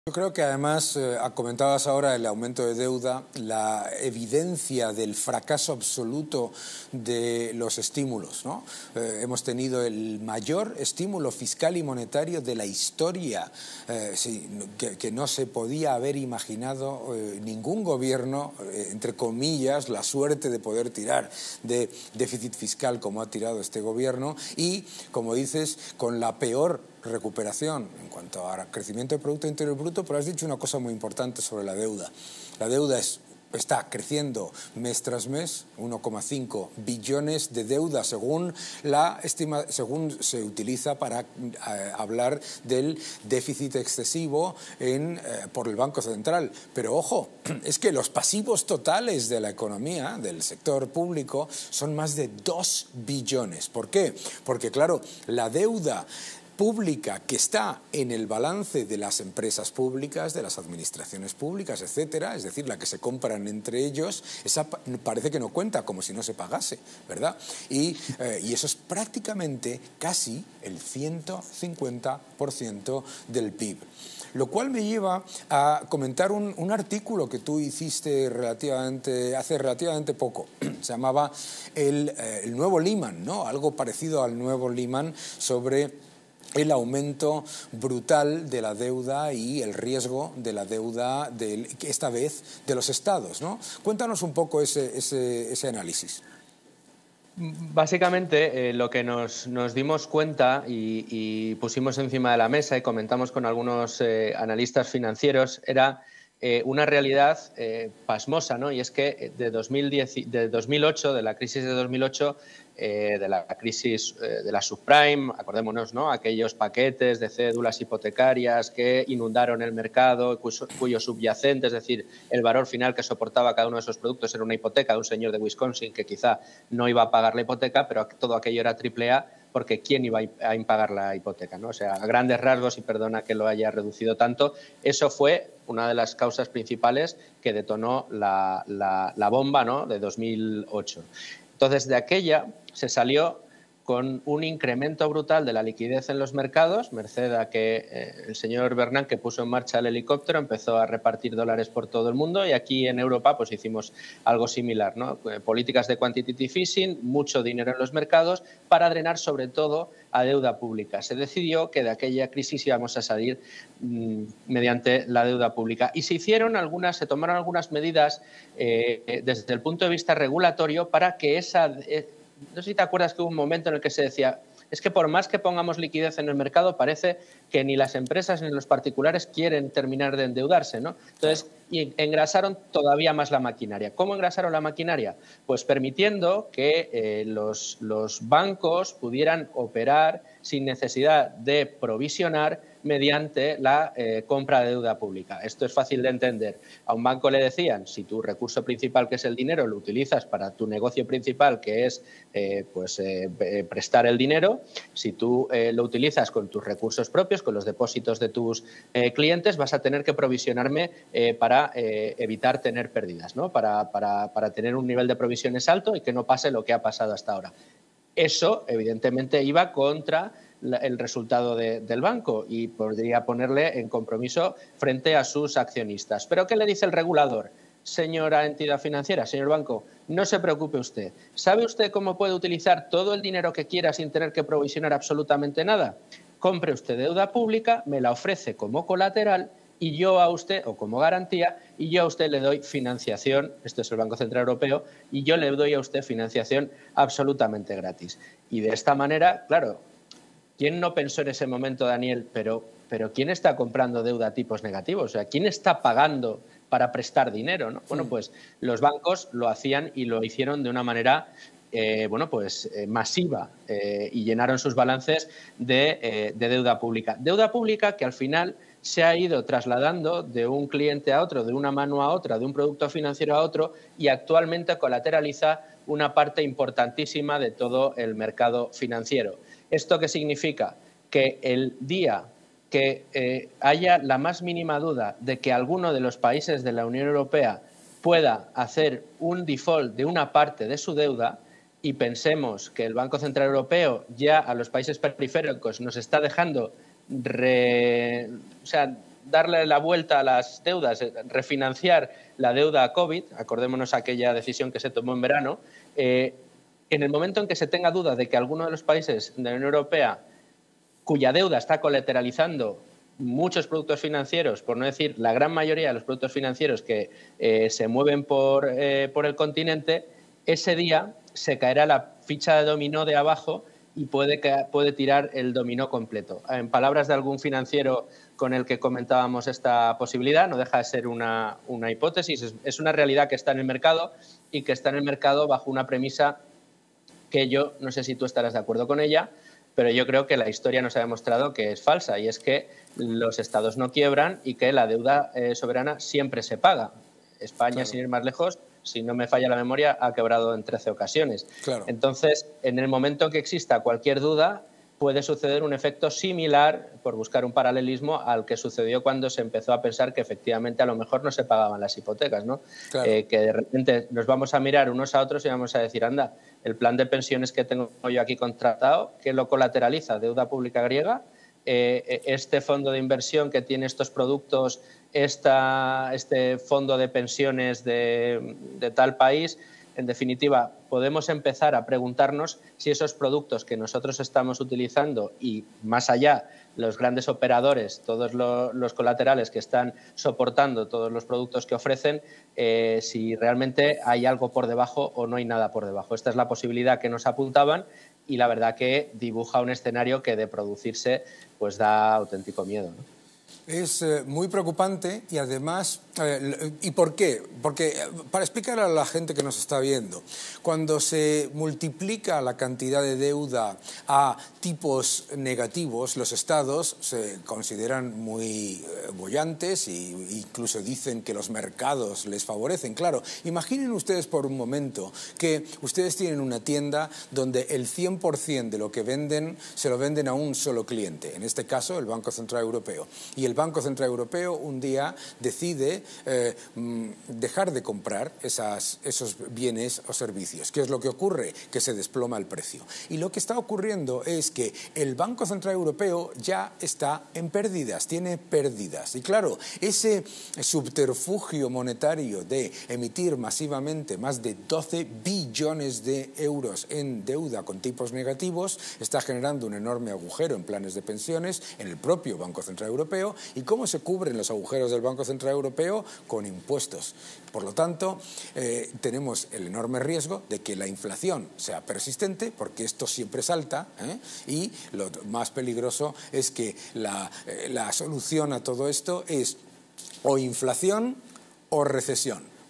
Yo creo que además, comentabas ahora el aumento de deuda, la evidencia del fracaso absoluto de los estímulos, ¿no? Hemos tenido el mayor estímulo fiscal y monetario de la historia, sí, que no se podía haber imaginado ningún gobierno, entre comillas, la suerte de poder tirar de déficit fiscal como ha tirado este gobierno y, como dices, con la peor recuperación en cuanto a crecimiento del Producto Interior Bruto, pero has dicho una cosa muy importante sobre la deuda. La deuda está creciendo mes tras mes, 1,5 billones de deuda según se utiliza para hablar del déficit excesivo por el Banco Central. Pero ojo, es que los pasivos totales de la economía, del sector público, son más de 2 billones. ¿Por qué? Porque claro, la deuda pública que está en el balance de las empresas públicas, de las administraciones públicas, etcétera, es decir, la que se compran entre ellos, esa parece que no cuenta, como si no se pagase, ¿verdad? Y eso es prácticamente casi el 150% del PIB. Lo cual me lleva a comentar un artículo que tú hiciste hace relativamente poco. Se llamaba el nuevo Lehman, ¿no? Algo parecido al nuevo Lehman sobre el aumento brutal de la deuda y el riesgo de la deuda, esta vez, de los estados, ¿no? Cuéntanos un poco ese análisis. Básicamente, lo que nos dimos cuenta y pusimos encima de la mesa y comentamos con algunos analistas financieros era una realidad pasmosa, ¿no? Y es que de 2008, de la crisis de 2008, de la crisis de la subprime, acordémonos, ¿no? Aquellos paquetes de cédulas hipotecarias que inundaron el mercado, cuyo subyacente, es decir, el valor final que soportaba cada uno de esos productos era una hipoteca de un señor de Wisconsin que quizá no iba a pagar la hipoteca, pero todo aquello era AAA, porque ¿quién iba a impagar la hipoteca, ¿no? O sea, a grandes rasgos, y perdona que lo haya reducido tanto, eso fue una de las causas principales que detonó la bomba, ¿no?, de 2008. Entonces, de aquella se salió con un incremento brutal de la liquidez en los mercados, merced a que el señor Bernanke puso en marcha el helicóptero, empezó a repartir dólares por todo el mundo y aquí en Europa pues hicimos algo similar, ¿no? Políticas de quantitative easing, mucho dinero en los mercados para drenar sobre todo a deuda pública. Se decidió que de aquella crisis íbamos a salir mediante la deuda pública y se tomaron algunas medidas desde el punto de vista regulatorio para que no sé si te acuerdas que hubo un momento en el que se decía, es que por más que pongamos liquidez en el mercado, parece que ni las empresas ni los particulares quieren terminar de endeudarse, ¿no? Entonces, y engrasaron todavía más la maquinaria. ¿Cómo engrasaron la maquinaria? Pues permitiendo que los bancos pudieran operar sin necesidad de provisionar mediante la compra de deuda pública. Esto es fácil de entender. A un banco le decían, si tu recurso principal, que es el dinero, lo utilizas para tu negocio principal, que es prestar el dinero, si tú lo utilizas con tus recursos propios, con los depósitos de tus clientes, vas a tener que provisionarme para evitar tener pérdidas, ¿no? Para tener un nivel de provisiones alto y que no pase lo que ha pasado hasta ahora. Eso, evidentemente, iba contra el resultado del banco y podría ponerle en compromiso frente a sus accionistas. ¿Pero qué le dice el regulador? Señora entidad financiera, señor banco, no se preocupe usted. ¿Sabe usted cómo puede utilizar todo el dinero que quiera sin tener que provisionar absolutamente nada? Compre usted deuda pública, me la ofrece como colateral y yo a usted, o como garantía, y yo a usted le doy financiación, esto es el Banco Central Europeo, y yo le doy a usted financiación absolutamente gratis. Y de esta manera, claro, ¿quién no pensó en ese momento, Daniel, pero quién está comprando deuda a tipos negativos? O sea, ¿quién está pagando para prestar dinero, ¿no? Bueno, pues los bancos lo hacían y lo hicieron de una manera masiva y llenaron sus balances de deuda pública. Deuda pública que al final se ha ido trasladando de un cliente a otro, de una mano a otra, de un producto financiero a otro y actualmente colateraliza una parte importantísima de todo el mercado financiero. ¿Esto qué significa? Que el día que haya la más mínima duda de que alguno de los países de la Unión Europea pueda hacer un default de una parte de su deuda, y pensemos que el Banco Central Europeo ya a los países periféricos nos está dejando darle la vuelta a las deudas, refinanciar la deuda COVID, acordémonos aquella decisión que se tomó en verano, en el momento en que se tenga duda de que alguno de los países de la Unión Europea cuya deuda está colateralizando muchos productos financieros, por no decir la gran mayoría de los productos financieros que se mueven por el continente, ese día se caerá la ficha de dominó de abajo y puede tirar el dominó completo. En palabras de algún financiero con el que comentábamos esta posibilidad, no deja de ser una hipótesis, es una realidad que está en el mercado y que está en el mercado bajo una premisa que yo no sé si tú estarás de acuerdo con ella, pero yo creo que la historia nos ha demostrado que es falsa, y es que los estados no quiebran y que la deuda soberana siempre se paga. España, claro, sin ir más lejos, si no me falla la memoria, ha quebrado en 13 ocasiones. Claro. Entonces, en el momento que exista cualquier duda, puede suceder un efecto similar, por buscar un paralelismo, al que sucedió cuando se empezó a pensar que efectivamente a lo mejor no se pagaban las hipotecas, ¿no? Claro. Que de repente nos vamos a mirar unos a otros y vamos a decir, anda, el plan de pensiones que tengo yo aquí contratado, ¿qué lo colateraliza? Deuda pública griega. Este fondo de inversión que tiene estos productos, este fondo de pensiones de tal país. En definitiva, podemos empezar a preguntarnos si esos productos que nosotros estamos utilizando y, más allá, los grandes operadores, todos los colaterales que están soportando todos los productos que ofrecen, si realmente hay algo por debajo o no hay nada por debajo. Esta es la posibilidad que nos apuntaban y la verdad que dibuja un escenario que de producirse pues da auténtico miedo, ¿no? Es muy preocupante y además, ¿y por qué? Porque para explicar a la gente que nos está viendo, cuando se multiplica la cantidad de deuda a tipos negativos, los estados se consideran muy bollantes e incluso dicen que los mercados les favorecen. Claro, imaginen ustedes por un momento que ustedes tienen una tienda donde el 100% de lo que venden se lo venden a un solo cliente, en este caso el Banco Central Europeo. Y el Banco Central Europeo un día decide dejar de comprar esos bienes o servicios. ¿Qué es lo que ocurre? Que se desploma el precio. Y lo que está ocurriendo es que el Banco Central Europeo ya está en pérdidas, tiene pérdidas. Y claro, ese subterfugio monetario de emitir masivamente más de 12 billones de euros en deuda con tipos negativos está generando un enorme agujero en planes de pensiones en el propio Banco Central Europeo. ¿Y cómo se cubren los agujeros del Banco Central Europeo? Con impuestos. Por lo tanto, tenemos el enorme riesgo de que la inflación sea persistente, porque esto siempre salta, y lo más peligroso es que la solución a todo esto es o inflación o recesión.